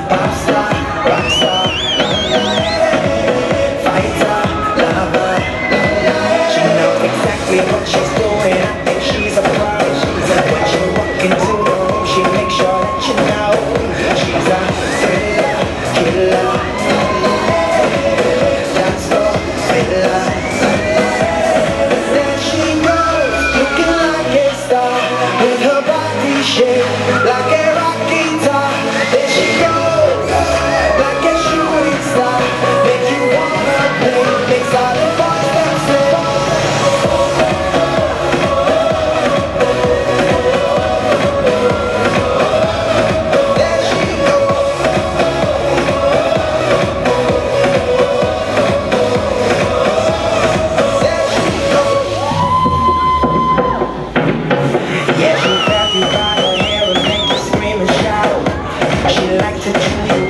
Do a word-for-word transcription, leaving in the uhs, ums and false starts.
pop star, rock star, fighter, lover. She knows exactly what she's doing. I think she's a pro. So when she walk into the room, she makes sure that you know she's a thriller, killer. That's the thriller. There she goes, looking like a star, with her body shaped like a rock guitar. There she goes, like a shooting star, make you wanna play, makes all the boys dance slow. There she goes. There she goes. Yeah, she grab you by the hair and make you scream and shout. She likes to chew you